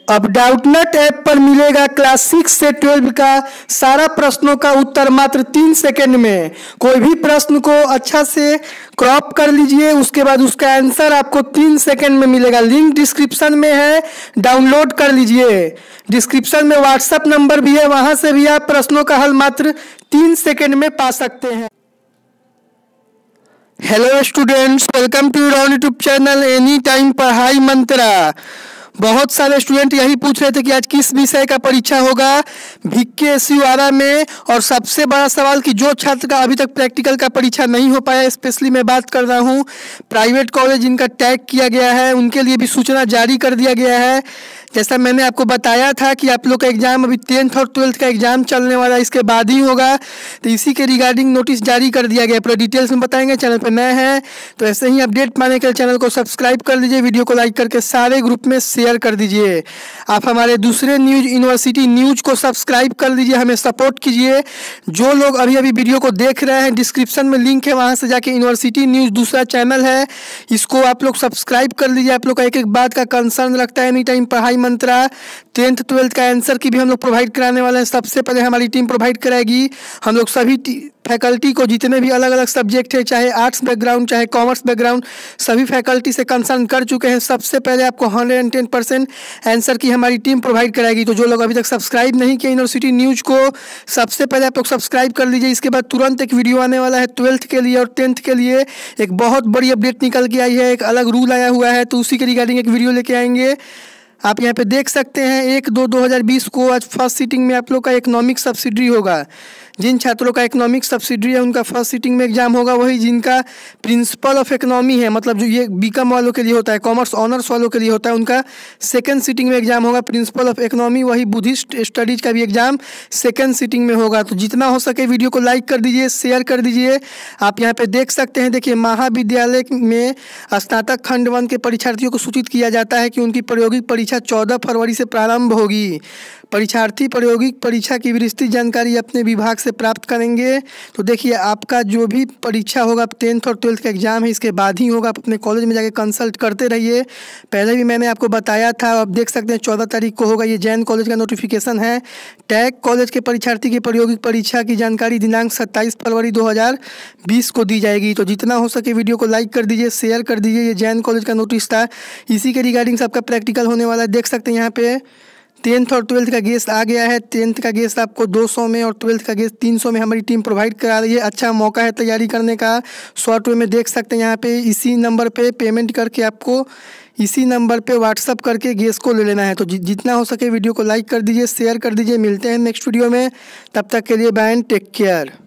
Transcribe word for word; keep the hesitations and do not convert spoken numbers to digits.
अब डाउटनट ऐप पर मिलेगा क्लास सिक्स से ट्वेल्व का सारा प्रश्नों का उत्तर मात्र तीन सेकंड में। कोई भी प्रश्न को अच्छा से क्रॉप कर लीजिए, उसके बाद उसका आंसर आपको तीन सेकंड में मिलेगा। लिंक डिस्क्रिप्शन में है, डाउनलोड कर लीजिए। डिस्क्रिप्शन में व्हाट्सएप नंबर भी है, वहां से भी आप प्रश्नों का हल मात्र तीन सेकंड में पा सकते हैं। Hello students, welcome to our YouTube channel any time Padhai Mantra. बहुत सारे स्टूडेंट यही पूछ रहे थे कि आज किस विषय का परीक्षा होगा भिक्के एसयू आरा में। और सबसे बड़ा सवाल कि जो छात्र का अभी तक प्रैक्टिकल का परीक्षा नहीं हो पाया, स्पेशली मैं बात कर रहा हूँ प्राइवेट कॉलेज जिनका टैग किया गया है, उनके लिए भी सूचना जारी कर दिया गया है। जैसा मैंने आपको बताया था कि आप लोग का एग्जाम अभी टेंथ और ट्वेल्थ का एग्जाम चलने वाला है, इसके बाद ही होगा, तो इसी के रिगार्डिंग नोटिस जारी कर दिया गया। पूरा डिटेल्स में बताएंगे। चैनल पर नए हैं तो ऐसे ही अपडेट पाने के लिए चैनल को सब्सक्राइब कर लीजिए, वीडियो को लाइक करके सारे ग्रुप में शेयर कर दीजिए। आप हमारे दूसरे न्यूज यूनिवर्सिटी न्यूज को सब्सक्राइब कर लीजिए, हमें सपोर्ट कीजिए। जो लोग अभी अभी वीडियो को देख रहे हैं, डिस्क्रिप्शन में लिंक है, वहाँ से जाके यूनिवर्सिटी न्यूज दूसरा चैनल है, इसको आप लोग सब्सक्राइब कर लीजिए। आप लोग का एक एक बात का कंसर्न रखता है any time Padhai Mantra. Tenth twelfth का आंसर की भी हम लोग प्रोवाइड कराने वाले हैं। सबसे पहले हमारी टीम प्रोवाइड कराएगी। हम लोग सभी फैकल्टी को जितने भी अलग अलग सब्जेक्ट है, चाहे आर्ट्स बैकग्राउंड चाहे कॉमर्स बैकग्राउंड, सभी फैकल्टी से कंसर्न कर चुके हैं। सबसे पहले आपको hundred and ten percent answer key हमारी टीम प्रोवाइड कराएगी। तो जो लोग अभी तक सब्सक्राइब नहीं किए यूनिवर्सिटी न्यूज को, सबसे पहले आप लोग सब्सक्राइब कर लीजिए। इसके बाद तुरंत एक वीडियो आने वाला है ट्वेल्थ के लिए और टेंथ के लिए। एक बहुत बड़ी अपडेट निकल के आई है, एक अलग रूल आया हुआ है, तो उसी के रिगार्डिंग एक वीडियो लेके आएंगे। आप यहाँ पे देख सकते हैं एक दो दो हज़ार बीस को आज फर्स्ट सीटिंग में आप लोग का इकोनॉमिक सब्सिडी होगा। जिन छात्रों का इकोनॉमिक सब्सिडी है उनका फर्स्ट सीटिंग में एग्जाम होगा, वही जिनका प्रिंसिपल ऑफ इकोनॉमी है, मतलब जो ये बीकॉम वालों के लिए होता है, कॉमर्स ऑनर्स वालों के लिए होता है, उनका सेकंड सीटिंग में एग्जाम होगा प्रिंसिपल ऑफ इकोनॉमी। वही बुद्धिस्ट स्टडीज का भी एग्जाम सेकंड सीटिंग में होगा। तो जितना हो सके वीडियो को लाइक कर दीजिए, शेयर कर दीजिए। आप यहाँ पे देख सकते हैं, देखिए महाविद्यालय में स्नातक खंड वन के परीक्षार्थियों को सूचित किया जाता है कि उनकी प्रायोगिक परीक्षा चौदह फरवरी से प्रारंभ होगी। परीक्षार्थी प्रायोगिक परीक्षा की विस्तृत जानकारी अपने विभाग से प्राप्त करेंगे। तो देखिए आपका जो भी परीक्षा होगा, टेंथ और ट्वेल्थ का एग्जाम है, इसके बाद ही होगा। आप अपने कॉलेज में जाके कंसल्ट करते रहिए। पहले भी मैंने आपको बताया था, आप देख सकते हैं चौदह तारीख को होगा। ये जैन कॉलेज का नोटिफिकेशन है। टैग कॉलेज के परीक्षार्थी की प्रायोगिक परीक्षा की जानकारी दिनांक सत्ताईस फरवरी दो हज़ार बीस को दी जाएगी। तो जितना हो सके वीडियो को लाइक कर दीजिए, शेयर कर दीजिए। ये जैन कॉलेज का नोटिस था, इसी के रिगार्डिंग सबका प्रैक्टिकल होने वाला है। देख सकते हैं यहाँ पे टेंथ और ट्वेल्थ का गेस्ट आ गया है। टेंथ का गेस्ट आपको दो सौ में और ट्वेल्थ का गेस्ट तीन सौ में हमारी टीम प्रोवाइड करा रही है। अच्छा मौका है तैयारी करने का। शॉर्ट वे में देख सकते हैं यहाँ पे इसी नंबर पे पेमेंट करके आपको इसी नंबर पे व्हाट्सअप करके गेस्ट को ले लेना है। तो जि, जितना हो सके वीडियो को लाइक कर दीजिए, शेयर कर दीजिए। मिलते हैं नेक्स्ट वीडियो में, तब तक के लिए बाय एंड टेक केयर।